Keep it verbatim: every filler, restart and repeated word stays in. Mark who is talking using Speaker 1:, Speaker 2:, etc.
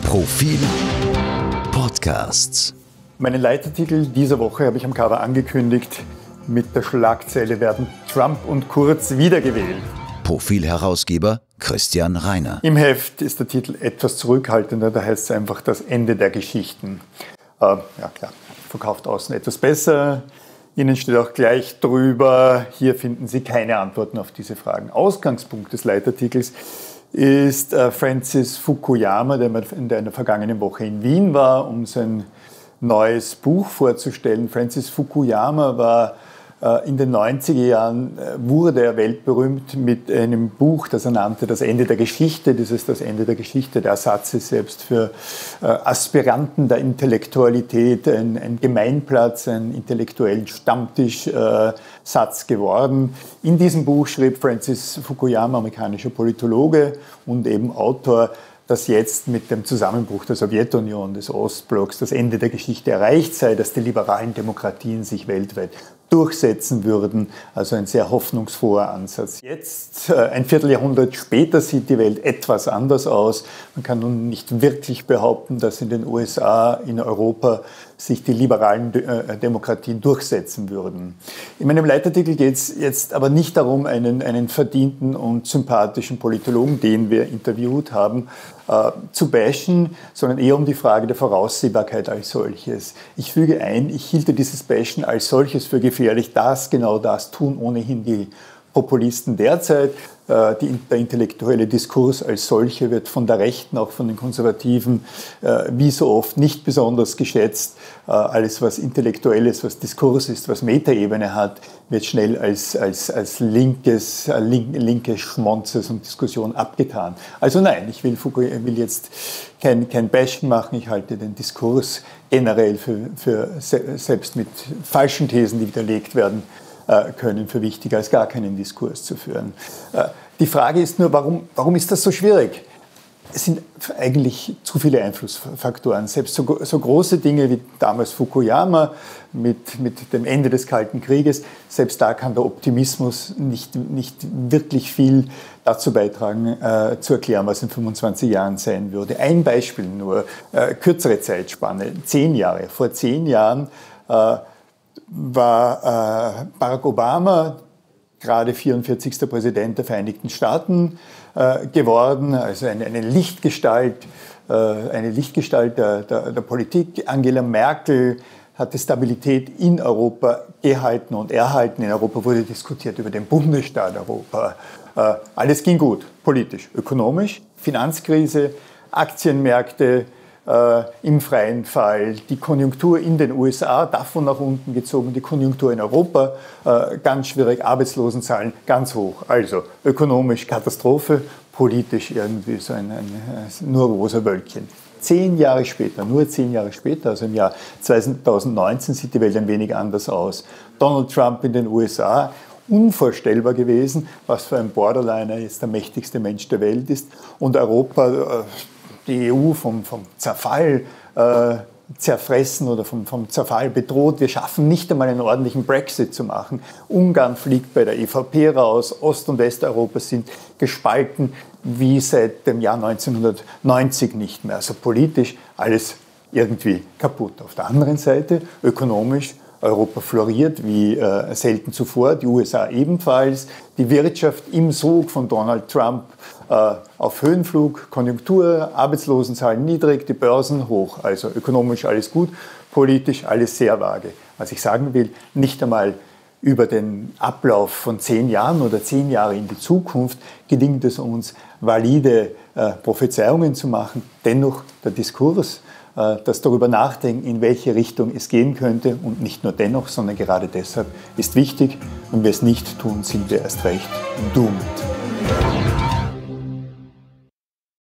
Speaker 1: Profil Podcasts.
Speaker 2: Meinen Leitartikel dieser Woche habe ich am Cover angekündigt. Mit der Schlagzeile werden Trump und Kurz wiedergewählt.
Speaker 1: Profil-Herausgeber Christian Reiner.
Speaker 2: Im Heft ist der Titel etwas zurückhaltender, da heißt es einfach das Ende der Geschichten. Äh, ja klar, verkauft außen etwas besser. Innen steht auch gleich drüber, hier finden Sie keine Antworten auf diese Fragen. Ausgangspunkt des Leitartikels ist äh, Francis Fukuyama, der in der vergangenen Woche in Wien war, um sein neues Buch vorzustellen. Francis Fukuyama war äh, in den neunziger Jahren, äh, wurde er weltberühmt mit einem Buch, das er nannte Das Ende der Geschichte. Dieses Das Ende der Geschichte, der Satz ist selbst für äh, Aspiranten der Intellektualität ein, ein Gemeinplatz, ein intellektuellen Stammtisch-Satz äh, geworden. In diesem Buch schrieb Francis Fukuyama, amerikanischer Politologe und eben Autor, dass jetzt mit dem Zusammenbruch der Sowjetunion, des Ostblocks, das Ende der Geschichte erreicht sei, dass die liberalen Demokratien sich weltweit durchsetzen würden. Also ein sehr hoffnungsfroher Ansatz. Jetzt, ein Vierteljahrhundert später, sieht die Welt etwas anders aus. Man kann nun nicht wirklich behaupten, dass in den U S A, in Europa sich die liberalen Demokratien durchsetzen würden. In meinem Leitartikel geht es jetzt aber nicht darum, einen, einen verdienten und sympathischen Politologen, den wir interviewt haben, äh, zu bashen, sondern eher um die Frage der Voraussehbarkeit als solches. Ich füge ein, ich hielte dieses Bashen als solches für gefährlich. Das, genau das tun ohnehin die Populisten derzeit. Die, der intellektuelle Diskurs als solcher wird von der Rechten, auch von den Konservativen, wie so oft nicht besonders geschätzt. Alles, was intellektuell ist, was Diskurs ist, was Metaebene hat, wird schnell als, als, als linkes, link, linke Schmonzes und Diskussion abgetan. Also nein, ich will, will jetzt kein, kein Bashing machen. Ich halte den Diskurs generell für, für selbst mit falschen Thesen, die widerlegt werden können, für wichtiger als gar keinen Diskurs zu führen. Die Frage ist nur, warum, warum ist das so schwierig? Es sind eigentlich zu viele Einflussfaktoren. Selbst so, so große Dinge wie damals Fukuyama mit, mit dem Ende des Kalten Krieges, selbst da kann der Optimismus nicht, nicht wirklich viel dazu beitragen, äh, zu erklären, was in fünfundzwanzig Jahren sein würde. Ein Beispiel nur, äh, kürzere Zeitspanne, zehn Jahre. Vor zehn Jahren äh, war äh, Barack Obama gerade vierundvierzigster Präsident der Vereinigten Staaten äh, geworden, also eine, eine Lichtgestalt, äh, eine Lichtgestalt der, der, der Politik. Angela Merkel hatte Stabilität in Europa gehalten und erhalten. In Europa wurde diskutiert über den Bundesstaat Europa. Äh, alles ging gut, politisch, ökonomisch, Finanzkrise, Aktienmärkte, Äh, im freien Fall, die Konjunktur in den U S A davon nach unten gezogen, die Konjunktur in Europa äh, ganz schwierig, Arbeitslosenzahlen ganz hoch. Also ökonomisch Katastrophe, politisch irgendwie so ein, ein, ein nur rosa Wölkchen. Zehn Jahre später, nur zehn Jahre später, also im Jahr zweitausendneunzehn, sieht die Welt ein wenig anders aus. Donald Trump in den U S A, unvorstellbar gewesen, was für ein Borderliner jetzt der mächtigste Mensch der Welt ist. Und Europa, äh, die E U vom, vom Zerfall äh, zerfressen oder vom, vom Zerfall bedroht. Wir schaffen nicht einmal einen ordentlichen Brexit zu machen. Ungarn fliegt bei der E V P raus. Ost- und Westeuropa sind gespalten wie seit dem Jahr neunzehnhundertneunzig nicht mehr. Also politisch alles irgendwie kaputt. Auf der anderen Seite ökonomisch Europa floriert wie äh, selten zuvor, die U S A ebenfalls. Die Wirtschaft im Sog von Donald Trump äh, auf Höhenflug, Konjunktur, Arbeitslosenzahlen niedrig, die Börsen hoch. Also ökonomisch alles gut, politisch alles sehr vage. Was ich sagen will, nicht einmal über den Ablauf von zehn Jahren oder zehn Jahre in die Zukunft gelingt es uns, valide äh, Prophezeiungen zu machen. Dennoch der Diskurs, das darüber nachdenken, in welche Richtung es gehen könnte und nicht nur dennoch, sondern gerade deshalb ist wichtig. Wenn wir es nicht tun, sind wir erst recht doomed.